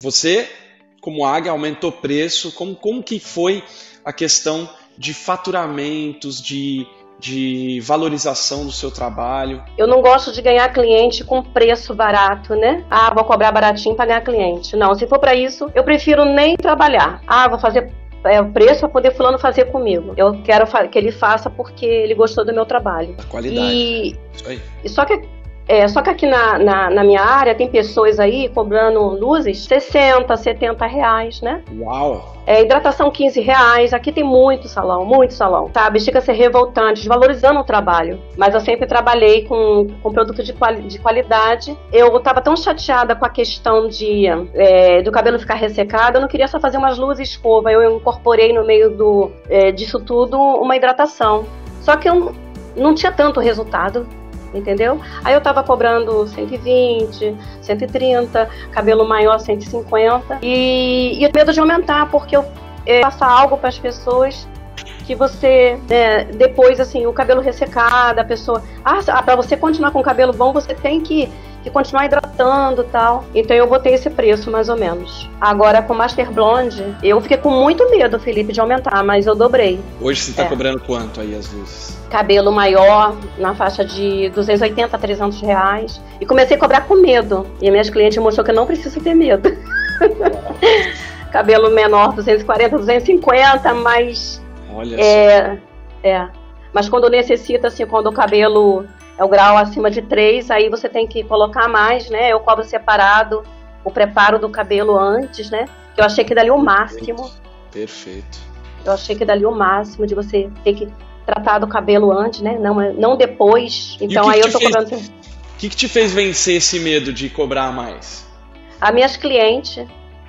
Você, como Águia, aumentou o preço. Como que foi a questão de faturamentos, de valorização do seu trabalho? Eu não gosto de ganhar cliente com preço barato, né? Ah, vou cobrar baratinho para ganhar cliente. Não, se for para isso, eu prefiro nem trabalhar. Ah, vou fazer o preço para poder fulano fazer comigo. Eu quero que ele faça porque ele gostou do meu trabalho. A qualidade. Isso aí. Só que aqui na minha área tem pessoas aí cobrando luzes 60, 70 reais, né? Uau! Hidratação 15 reais. Aqui tem muito salão, sabe? Chega a ser revoltante, desvalorizando o trabalho. Mas eu sempre trabalhei com produto de qualidade. Eu estava tão chateada com a questão do cabelo ficar ressecado, eu não queria só fazer umas luzes escova. Eu incorporei no meio disso tudo uma hidratação. Só que eu não tinha tanto resultado. Entendeu? Aí eu tava cobrando 120, 130, cabelo maior 150 e eu medo de aumentar, porque eu faço algo para as pessoas que você, depois assim, o cabelo ressecado, a pessoa, para você continuar com o cabelo bom, você tem que continuar hidratando e tal. Então eu botei esse preço, mais ou menos. Agora com Master Blonde, eu fiquei com muito medo, Felipe, de aumentar, mas eu dobrei. Hoje você tá cobrando quanto aí as luzes? Cabelo maior, na faixa de 280 a 300 reais. E comecei a cobrar com medo. E minhas clientes mostrou que eu não preciso ter medo. Cabelo menor, 240, 250, mas... Olha só. Mas quando necessita, assim, quando o cabelo é o grau acima de 3, aí você tem que colocar mais, né? Eu cobro separado o preparo do cabelo antes, né? Que eu achei que dali o máximo. Perfeito. Eu achei que dali o máximo de você ter que tratar do cabelo antes, né? Não depois. Então aí eu tô cobrando. O que te fez vencer esse medo de cobrar mais? As minhas clientes,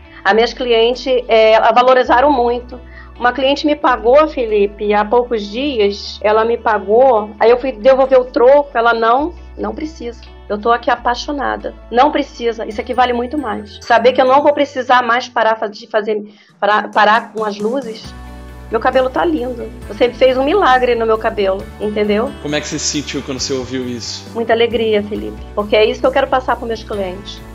valorizaram muito. Uma cliente me pagou, Felipe, há poucos dias, ela me pagou, aí eu fui devolver o troco, ela não precisa. Eu tô aqui apaixonada. Não precisa, isso aqui vale muito mais. Saber que eu não vou precisar mais parar com as luzes. Meu cabelo tá lindo. Você fez um milagre no meu cabelo, entendeu? Como é que você se sentiu quando você ouviu isso? Muita alegria, Felipe. Porque é isso que eu quero passar para meus clientes.